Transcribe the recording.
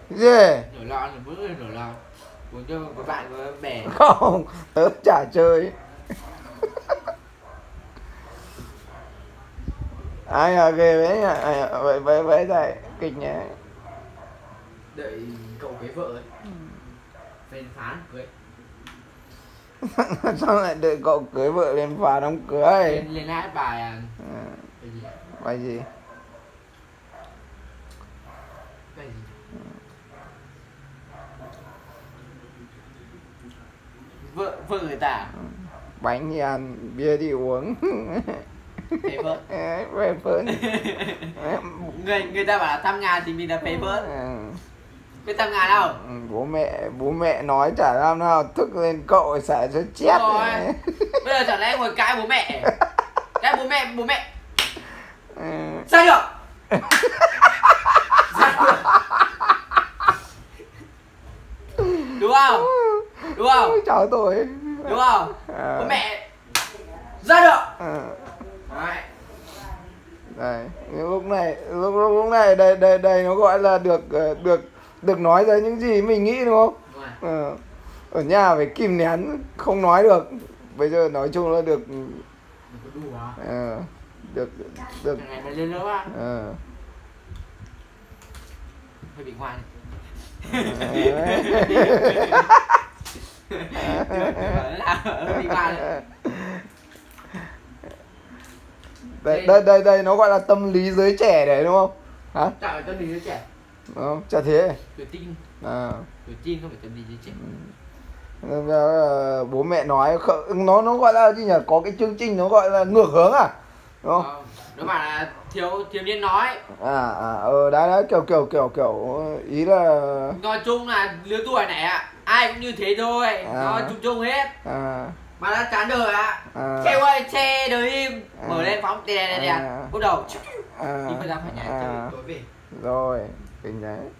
Gì? Nổi lon là mỗi người nổi lon. Uống cho các bạn có bè. Không, tớ chả chơi. Ai à, ghê đấy nhỉ. Vậy này kịch nhỉ. Đợi cậu cưới vợ ấy. Phên phán cưới. Sao lại đợi cậu cưới vợ lên phá đám cưới? Lên hát bài à? Bài gì? Bài gì? Bài gì? Vợ người ta. Bánh thì ăn, bia thì uống. Phê phớt. Phê phớt. Người ta bảo là thăm nhà thì mình là phê phớt. Biết thăm nhà đâu? Bố mẹ nói chả làm nào thức lên cậu xả cho chết. Rồi. Bây giờ chẳng lẽ ngồi cãi bố mẹ? Cãi bố mẹ. Sao được? Đúng không? Đúng không? Cháu tôi. Đúng không? Bố mẹ ra được. Đấy. Đây, lúc này đây nó gọi là được nói ra những gì mình nghĩ đúng không? Ở nhà phải kìm nén không nói được. Bây giờ nói chung là được. Được. Ngày này lên lớp á. Hơi bị ngoan. Hơi bị ngoan. Đây nó gọi là tâm lý giới trẻ đấy đúng không? Hả? Chả phải tâm lý giới trẻ. Không, chả thế. Tuổi teen. À. Tuổi teen không phải tâm lý giới trẻ. Bố mẹ nói nó gọi là gì nhỉ? Có cái chương trình nó gọi là ngược hướng à? Đúng không? Nó bảo là thiếu niên nói. Đấy kiểu ý là Nói chung là lứa tuổi này ạ, ai cũng như thế thôi, nói chung hết. Mà đã chán đời ạ. Treo ơi, che đời im. Mở lên phóng đè bắt đầu. Đi phải ra khỏi nhà tối về. rồi, kinh đấy.